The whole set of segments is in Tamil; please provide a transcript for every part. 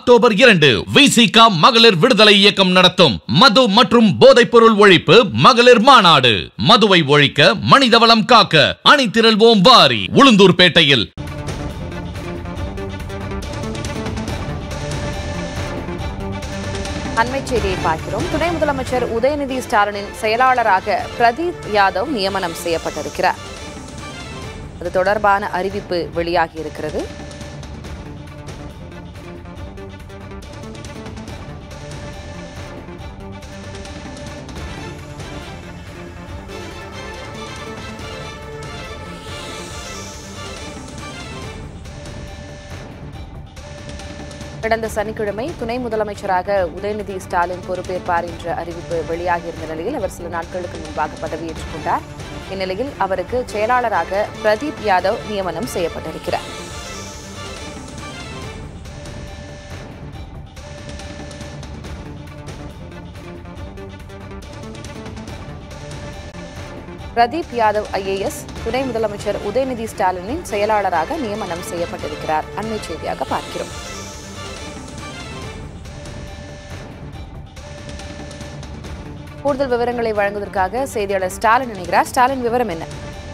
October 2 VCK மகளிர் விடுதலை இயக்கம் நடத்தும் மது மற்றும் போதைப் பொருள் ஒழிப்பு மகளிர் மாநாடு. மதுவை ஒழிக்க, மனிதவளம் காக்க அணிதிரள்வோம் வாரி. உளுந்தூர்பேட்டையில். அண்மை செய்தியை பார்க்கிறோம். துணை முதலமைச்சர் உதயநிதி ஸ்டாலினின் செயலாளராக பிரதீப் யாதவ் நியமனம் செய்யப்பட்டிருக்கிறார். அது தொடர்பான அறிவிப்பு வெளியாகி இருக்கிறது. கடந்த சனிக்கிழமை துணை முதலமைச்சராக உதயநிதி ஸ்டாலின் பொறுப்பேற்பார் என்ற அறிவிப்பு வெளியாகியிருந்த நிலையில் அவர் சில நாட்களுக்கு முன்பாக பதவியேற்றுக் கொண்டார். இந்நிலையில் அவருக்கு செயலாளராக பிரதீப் யாதவ் நியமனம் செய்யப்பட்டிருக்கிறார். பிரதீப் யாதவ் IAS துணை முதலமைச்சர் உதயநிதி ஸ்டாலினின் செயலாளராக நியமனம் செய்யப்பட்டிருக்கிறார். அண்மை செய்தியாக பார்க்கிறோம். கூடுதல் விவரங்களை வழங்குவதற்காக செய்தியாளர் ஸ்டாலின் இணைகிறார். ஸ்டாலின், விவரம் என்ன?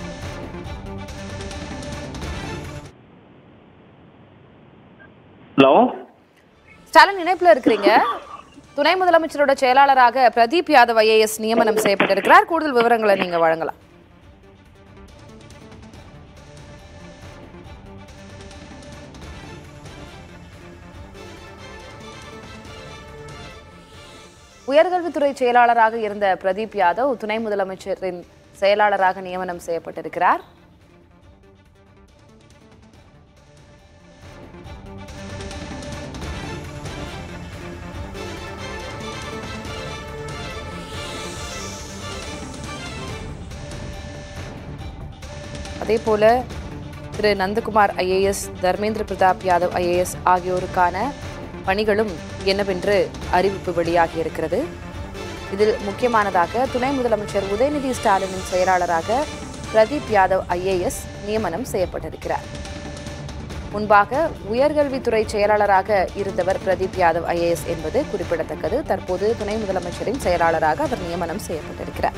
ஹலோ ஸ்டாலின், இணைப்புல இருக்கிறீங்க. துணை முதலமைச்சரோட செயலாளராக பிரதீப் யாதவ் IAS நியமனம் செய்யப்பட்டிருக்கிறார். கூடுதல் விவரங்களை நீங்க வழங்கலாம். உயர்கல்வித்துறை செயலாளராக இருந்த பிரதீப் யாதவ் துணை முதலமைச்சரின் செயலாளராக நியமனம் செய்யப்பட்டிருக்கிறார். அதேபோல திரு நந்தகுமார் IAS, தர்மேந்திர பிரதாப் யாதவ் IAS ஆகியோருக்கான பணிகளும் என்னவென்று அறிவிப்பு வெளியாகி இருக்கிறது. இதில் முக்கியமானதாக துணை முதலமைச்சர் உதயநிதி ஸ்டாலினின் செயலாளராக பிரதீப் யாதவ் IAS நியமனம் செய்யப்பட்டிருக்கிறார். முன்பாக உயர்கல்வித்துறை செயலாளராக இருந்தவர் பிரதீப் யாதவ் IAS என்பது குறிப்பிடத்தக்கது. தற்போது துணை முதலமைச்சரின் செயலாளராக அவர் நியமனம் செய்யப்பட்டிருக்கிறார்.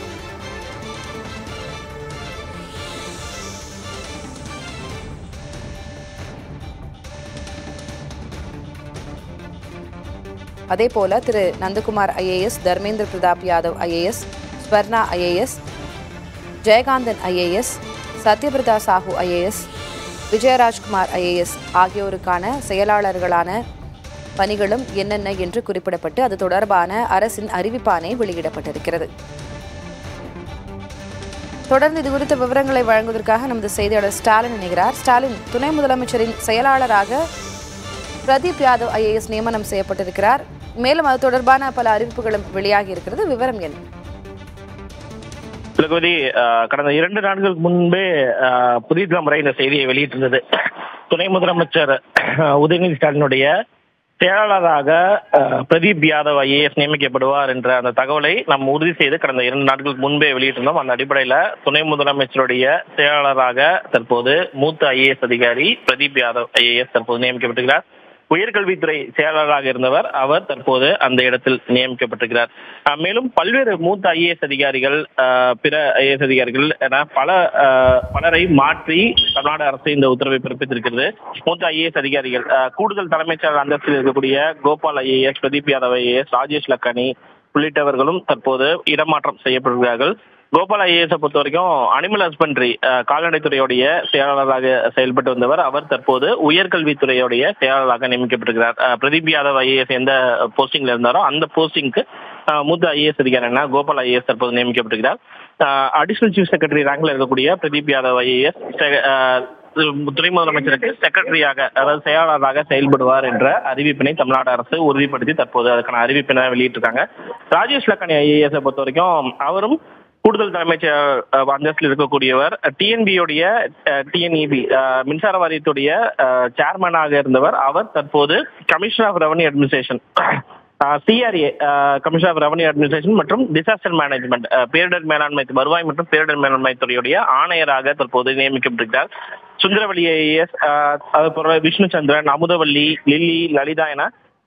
அதேபோல திரு Nandakumar IAS, Dharmendra Pratap Yadav IAS, Swarna IAS, Jayakanthan IAS, Satyabrata Sahoo IAS, Vijayarajkumar IAS ஆகியோருக்கான செயலாளர்களான பணிகளும் என்னென்ன என்று குறிப்பிடப்பட்டு அது தொடர்பான அரசின் அறிவிப்பாணை வெளியிடப்பட்டிருக்கிறது. தொடர்ந்து இதுகுறித்த விவரங்களை வழங்குவதற்காக நமது செய்தியாளர் ஸ்டாலின் இணைகிறார். ஸ்டாலின், துணை முதலமைச்சரின் செயலாளராக பிரதீப் யாதவ் IAS நியமனம் செய்யப்பட்டிருக்கிறார். மேலும் அது தொடர்பான பல அறிவிப்புகளும் வெளியாகி இருக்கிறது. விவரம் என்ன? கடந்த 2 நாட்களுக்கு முன்பே புதிய தலைமுறை இந்த செய்தியை வெளியிட்டிருந்தது. துணை முதலமைச்சர் உதயநிதி ஸ்டாலினுடைய செயலாளராக பிரதீப் யாதவ் IAS நியமிக்கப்படுவார் என்ற அந்த தகவலை நாம் உறுதி செய்து கடந்த 2 நாட்களுக்கு முன்பே வெளியிட்டிருந்தோம். அந்த அடிப்படையில் துணை முதலமைச்சருடைய செயலாளராக தற்போது மூத்த IAS அதிகாரி பிரதீப் யாதவ் IAS தற்போது நியமிக்கப்பட்டிருக்கிறார். உயர்கல்வித்துறை செயலாளராக இருந்தவர் அவர் தற்போது அந்த இடத்தில் நியமிக்கப்பட்டிருக்கிறார். மேலும் பல்வேறு மூத்த IAS அதிகாரிகள், பிற IAS அதிகாரிகள் என பலரை மாற்றி தமிழ்நாடு அரசு இந்த உத்தரவை பிறப்பித்திருக்கிறது. மூத்த IAS அதிகாரிகள் கூடுதல் தலைமைச் செயலர் அந்தஸ்தில் இருக்கக்கூடிய கோபால் IAS, பிரதீப் யாதவ் IAS, ராஜேஷ் லக்கானி உள்ளிட்டவர்களும் தற்போது இடமாற்றம் செய்யப்படுகிறார்கள். கோபால் IAS பொறுத்த வரைக்கும் அனிமல் ஹஸ்பண்டரி கால்நடைத்துறையுடைய செயலாளராக செயல்பட்டு வந்தவர். அவர் தற்போது உயர்கல்வித்துறையுடைய செயலாளராக நியமிக்கப்பட்டிருக்கிறார். பிரதீப் யாதவ் IAS எந்த போஸ்டிங்ல இருந்தாரோ அந்த போஸ்டிங்க்கு மூத்த IAS அதிகாரியான கோபால் IAS தற்போது நியமிக்கப்பட்டிருக்கிறார். அடிஷனல் சீஃப் செக்ரட்டரி ரேங்க்ல இருக்கக்கூடிய பிரதீப் யாதவ் IAS துணை முதலமைச்சருக்கு செக்ரட்டரியாக, அதாவது செயலாளராக செயல்படுவார் என்ற அறிவிப்பினை தமிழ்நாடு அரசு உறுதிப்படுத்தி தற்போது அதுக்கான அறிவிப்பினை வெளியிட்டிருக்காங்க. ராஜேஷ் லக்கானி IAS பொறுத்த வரைக்கும் அவரும் கூடுதல் தலைமைச் அந்தஸ்தில் இருக்கக்கூடியவர். TNB-யுடைய TNEB மின்சார வாரியத்துடைய சேர்மனாக இருந்தவர். அவர் தற்போது commissioner of revenue administration, CRA commissioner of revenue administration மற்றும் டிசாஸ்டர் மேனேஜ்மெண்ட், பேரிடர் மேலாண்மை, வருவாய் மற்றும் பேரிடர் மேலாண்மை துறையுடைய ஆணையராக தற்போது நியமிக்கப்பட்டிருக்கிறார். சுந்தரவல்லி IAS, அதுபோல விஷ்ணு சந்திரன், அமுதவல்லி, லில்லி, லலிதா என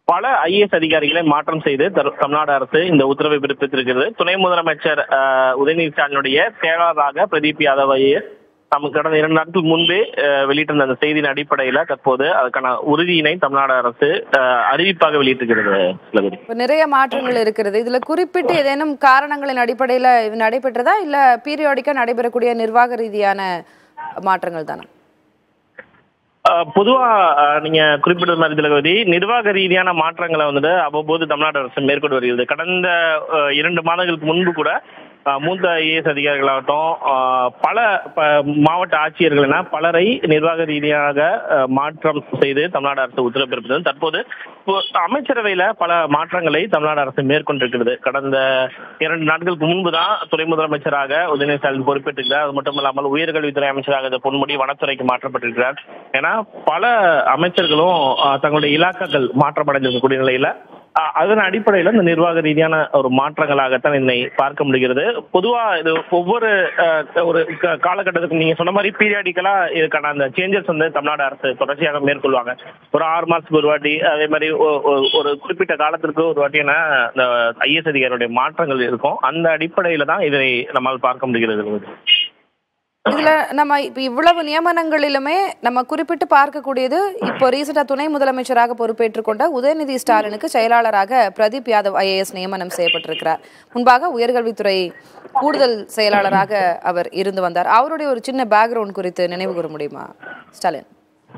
பல ஐஏஎஸ் அதிகாரிகளை மாற்றம் செய்து தமிழ்நாடு அரசு இந்த உத்தரவை பிறப்பித்திருக்கிறது. துணை முதலமைச்சர் உதயநிதி ஸ்டாலினுடைய செயலாளராக பிரதீப் யாதவ் ஐஏஎஸ் நமக்கு கடந்த 2 நாட்கள் முன்பே வெளியிட்டிருந்த அந்த செய்தியின் அடிப்படையில தற்போது அதுக்கான உறுதியினை தமிழ்நாடு அரசு அறிவிப்பாக வெளியிட்டிருக்கிறது. நிறைய மாற்றங்கள் இருக்கிறது. இதுல குறிப்பிட்டு ஏதேனும் காரணங்களின் அடிப்படையில நடைபெற்றதா இல்ல பீரியாடிக்கா நடைபெறக்கூடிய நிர்வாக ரீதியான மாற்றங்கள் தானே? பொதுவா நீங்க குறிப்பிட்ட மாதிரி திலகவதி, நிர்வாக ரீதியான மாற்றங்களை வந்துட்டு அவ்வப்போது தமிழ்நாடு அரசு மேற்கொண்டு வருகிறது. கடந்த 2 மாதங்களுக்கு முன்பு கூட மூத்த ஐஏஎஸ் அதிகாரிகளாகட்டும் பல மாவட்ட ஆட்சியர்கள் என பலரை நிர்வாக ரீதியாக மாற்றம் செய்து தமிழ்நாடு அரசு உத்தரவு பிறப்பித்தது. தற்போது அமைச்சரவையில பல மாற்றங்களை தமிழ்நாடு அரசு மேற்கொண்டிருக்கிறது. கடந்த 2 நாட்களுக்கு முன்புதான் துணை முதலமைச்சராக உதயநிதி ஸ்டாலின் பொறுப்பேற்றிருக்கிறார். அது மட்டும் இல்லாமல் உயர்கல்வித்துறை அமைச்சராக பொன்முடி வனத்துறைக்கு மாற்றப்பட்டிருக்கிறார். ஏன்னா பல அமைச்சர்களும் தங்களுடைய இலாக்காக்கள் மாற்றமடைந்திருக்கக்கூடிய நிலையில அதன் அடிப்படையில் இந்த நிர்வாக ரீதியான ஒரு மாற்றங்களாகத்தான் என்னை பார்க்க முடிகிறது. பொதுவா இது ஒவ்வொரு ஒரு காலகட்டத்துக்கு நீங்க சொன்ன மாதிரி பீரியாடிக்கலா இதுக்கான அந்த சேஞ்சஸ் வந்து தமிழ்நாடு அரசு தொடர்ச்சியாக மேற்கொள்வாங்க. ஒரு 6 மாசத்துக்கு ஒரு வாட்டி, அதே மாதிரி ஒரு குறிப்பிட்ட காலத்திற்கு ஒரு வாட்டியான இந்த ஐஏஎஸ் அதிகாரியுடைய மாற்றங்கள் இருக்கும். அந்த அடிப்படையில தான் இதை நம்மால் பார்க்க முடிகிறது. இதுல நம்ம இப்ப இவ்வளவு நியமனங்களிலுமே நம்ம குறிப்பிட்டு பார்க்கக்கூடியது, இப்போ ரீசெண்டா துணை முதலமைச்சராக பொறுப்பேற்றுக் கொண்ட உதயநிதி ஸ்டாலினுக்கு செயலாளராக பிரதீப் யாதவ் ஐஏஎஸ் நியமனம் செய்யப்பட்டிருக்கிறார். முன்பாக உயர்கல்வித்துறை கூடுதல் செயலாளராக அவர் இருந்து வந்தார். அவருடைய ஒரு சின்ன பேக்ரவுண்ட் குறித்து நினைவு கூற முடியுமா ஸ்டாலின்?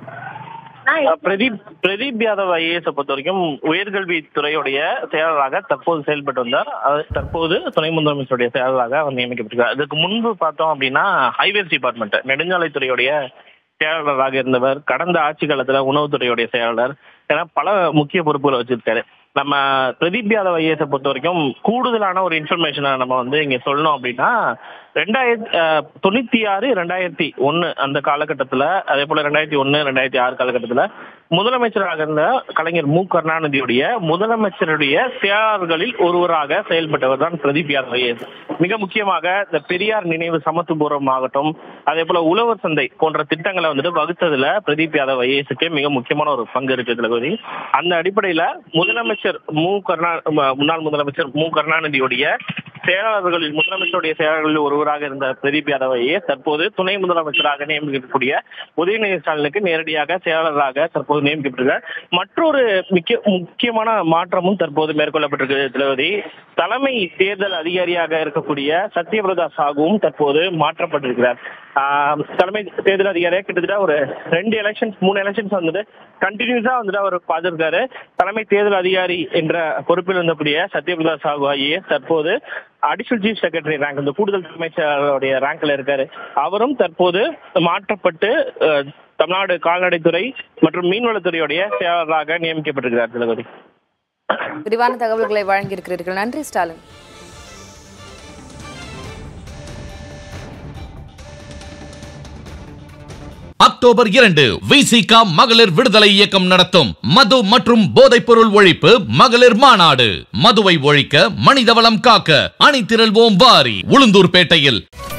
பிரதீப் யாதவ் ஐஏஎஸ் பொறுத்த வரைக்கும் உயர்கல்வித்துறையுடைய செயலராக தற்போது செயல்பட்டு வந்தார். தற்போது துணை முதலமைச்சருடைய செயலராக அவர் நியமிக்கப்பட்டிருக்கார். அதுக்கு முன்பு பார்த்தோம் அப்படின்னா ஹைவேஸ் டிபார்ட்மெண்ட் நெடுஞ்சாலைத்துறையுடைய செயலாளராக இருந்தவர். கடந்த ஆட்சி காலத்துல உணவுத்துறையுடைய செயலாளர் என பல முக்கிய பொறுப்புகளை வச்சிருக்காரு. நம்ம பிரதீப் யாதவ் ஐஏஎஸ் பொறுத்த வரைக்கும் கூடுதலான ஒரு இன்ஃபர்மேஷனை நம்ம வந்து இங்க சொல்லணும் அப்படின்னா 1996, 2001 அந்த காலகட்டத்துல, அதே போல 2001, 2006 காலகட்டத்துல முதலமைச்சராக இருந்த கலைஞர் மு கருணாநிதியுடைய முதலமைச்சருடைய செயலாளர்களில் ஒருவராக செயல்பட்டவர் தான் பிரதீப் யாதவ் ஐஏஎஸ். மிக முக்கியமாக இந்த பெரியார் நினைவு சமத்துவபுரம் ஆகட்டும், அதே போல உழவர் சந்தை போன்ற திட்டங்களை வந்துட்டு வகுத்ததுல பிரதீப் யாதவ் ஐஏஎஸ்க்கு மிக முக்கியமான ஒரு பங்கு இருக்கு திலகவதி. அந்த அடிப்படையில முன்னாள் முதலமைச்சர் மு கருணாநிதியுடைய செயலாளர்களில் முதலமைச்சருடைய செயலாளர்களில் ஒருவராக இருந்த பிரதீப் யாதவ் ஐஏஎஸ் தற்போது துணை முதலமைச்சராக நியமிக்கக்கூடிய உதயநிதி ஸ்டாலினுக்கு நேரடியாக செயலாளராக தற்போது நியமிக்கப்பட்டிருக்கிறார். மற்றொரு முக்கியமான மாற்றமும் தற்போது மேற்கொள்ளப்பட்டிருக்கு திலகவதி. தலைமை தேர்தல் அதிகாரியாக இருக்கக்கூடிய சத்யபிரதா சாகுவும் தற்போது மாற்றப்பட்டிருக்கிறார். தலைமை தேர்தல் அதிகாரியாக கிட்டத்தட்ட ஒரு 3 எலெக்ஷன்ஸ் வந்துட்டு கண்டினியூஸா வந்துட்டு அவர் பார்த்திருக்காரு. தலைமை தேர்தல் அதிகாரி என்ற பொறுப்பில் இருந்தக்கூடிய சத்யபிரதா சாகு ஐஏஎஸ் தற்போது அடிஷனல் சீஃப் செக்ரட்டரி ரேங்க், இந்த கூடுதல் தலைமை செயலாளருடைய ரேங்க்ல இருக்காரு. அவரும் தற்போது மாற்றப்பட்டு தமிழ்நாடு கால்நடைத்துறை மற்றும் மீன்வளத்துறையுடைய செயலாளராக நியமிக்கப்பட்டிருக்கிறார். திலகவதி, விரிவான தகவல்களை வழங்கியிருக்கிறீர்கள். நன்றி ஸ்டாலின். அக்டோபர் 2 விசிக மகளிர் விடுதலை இயக்கம் நடத்தும் மது மற்றும் போதைப் பொருள் ஒழிப்பு மகளிர் மாநாடு. மதுவை ஒழிக்க, மனிதவளம் காக்க அணிதிரள்வோம் வாரி. உளுந்தூர்பேட்டையில்